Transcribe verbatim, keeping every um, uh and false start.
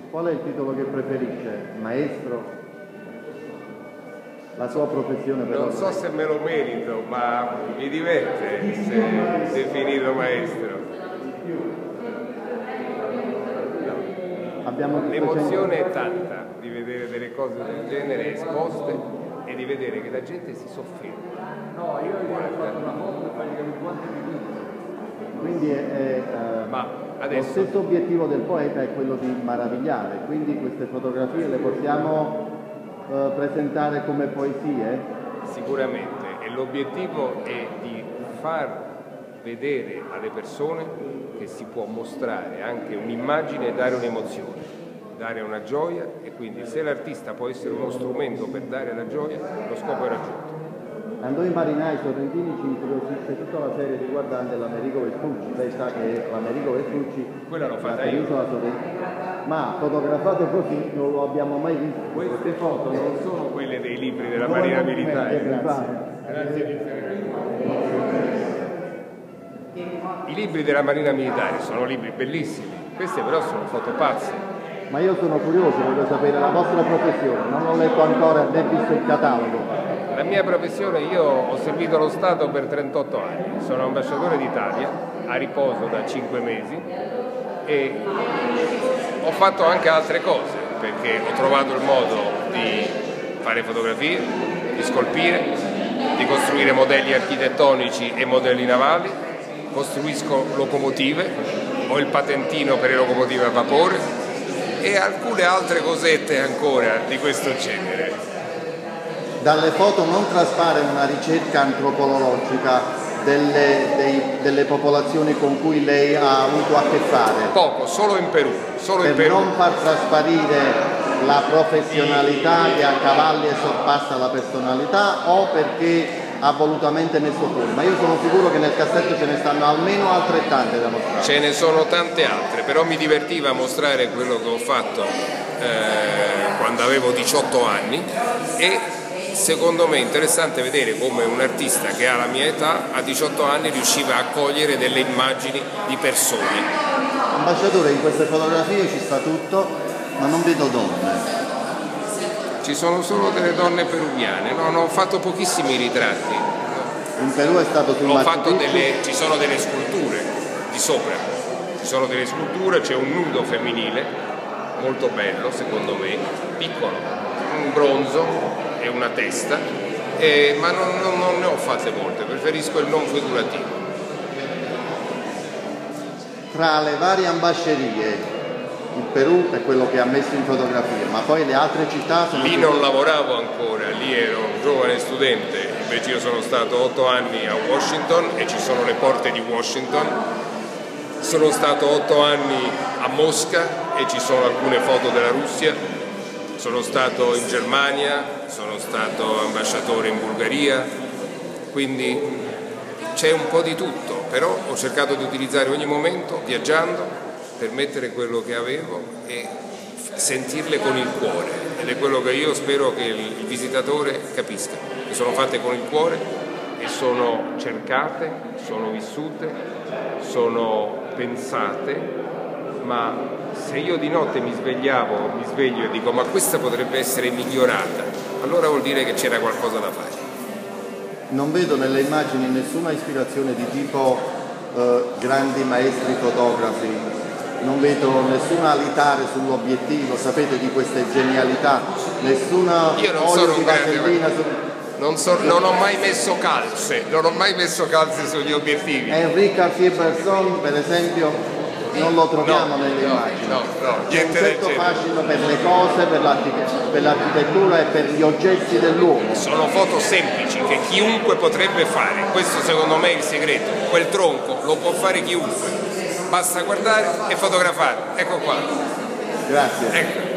Qual è il titolo che preferisce? Maestro? La sua professione però? Non so se me lo merito, ma mi diverte essere definito maestro. Abbiamo L'emozione è tanta di vedere delle cose del genere esposte e di vedere che la gente si sofferma. No, io gli ho fatto una foto per fargli un guante di vino. Quindi è, è, uh, Ma adesso... lo stesso obiettivo del poeta è quello di maravigliare, quindi queste fotografie le possiamo uh, presentare come poesie? Sicuramente, e l'obiettivo è di far vedere alle persone che si può mostrare anche un'immagine e dare un'emozione, dare una gioia, e quindi se l'artista può essere uno strumento per dare la gioia, lo scopo è raggiunto. A noi marinai sorrentini ci incuriosisce tutta la serie riguardante l'Americo Vespucci. Lei sa che l'Americo Vespucci quella l'ho fatta io, ma fotografato così non lo abbiamo mai visto. Queste foto non sono quelle dei libri della Marina Militare. Grazie. Grazie di I libri della Marina Militare sono libri bellissimi, queste però sono foto pazze. Ma io sono curioso, voglio sapere la vostra professione, non ho letto ancora né visto il catalogo. La mia professione, io ho servito lo Stato per trentotto anni, sono ambasciatore d'Italia, a riposo da cinque mesi, e ho fatto anche altre cose, perché ho trovato il modo di fare fotografie, di scolpire, di costruire modelli architettonici e modelli navali, costruisco locomotive, ho il patentino per le locomotive a vapore e alcune altre cosette ancora di questo genere. Dalle foto non traspare una ricerca antropologica delle, dei, delle popolazioni con cui lei ha avuto a che fare? Poco, solo in Perù. Solo per in Perù. non far trasparire la professionalità che a cavalli sorpassa la personalità, o perché ha volutamente messo fuori? Ma io sono sicuro che nel cassetto ce ne stanno almeno altrettante da mostrare. Ce ne sono tante altre, però mi divertiva mostrare quello che ho fatto eh, quando avevo diciotto anni, e secondo me è interessante vedere come un artista che ha la mia età a diciotto anni riusciva a cogliere delle immagini di persone. Ambasciatore, in queste fotografie ci sta tutto, ma non vedo donne. Ci sono solo delle donne peruviane, no, no, ho fatto pochissimi ritratti. In Perù è stato sul ho fatto delle, ci sono delle sculture di sopra, ci sono delle sculture, c'è un nudo femminile molto bello secondo me, piccolo, un bronzo e una testa, eh, ma non, non, non ne ho fatte molte, preferisco il non figurativo. Tra le varie ambascerie, il Perù è quello che ha messo in fotografia, ma poi le altre città sono... Lì non lavoravo ancora, lì ero un giovane studente, invece io sono stato otto anni a Washington e ci sono le porte di Washington. Sono stato otto anni a Mosca e ci sono alcune foto della Russia. Sono stato in Germania, sono stato ambasciatore in Bulgaria, quindi c'è un po' di tutto, però ho cercato di utilizzare ogni momento viaggiando per mettere quello che avevo e sentirle con il cuore, ed è quello che io spero che il visitatore capisca, che sono fatte con il cuore e sono cercate, sono vissute, sono pensate, ma se io di notte mi svegliavo, mi sveglio e dico ma questa potrebbe essere migliorata, allora vuol dire che c'era qualcosa da fare. Non vedo nelle immagini nessuna ispirazione di tipo eh, grandi maestri fotografi. Non vedo nessuna alitare sull'obiettivo, sapete, di queste genialità, nessuna Io non olio sono di un grande, vasellina su... non, so, non ho mai messo calze, non ho mai messo calze sugli obiettivi. Enrique Cartier-Bresson, per esempio, non lo troviamo no, nelle no, immagini. No, no, C'è un niente certo del genere. fascino per le cose, per l'architettura e per gli oggetti dell'uomo. Sono foto semplici che chiunque potrebbe fare, questo secondo me è il segreto. Quel tronco lo può fare chiunque, basta guardare e fotografare, ecco qua. Grazie. Ecco.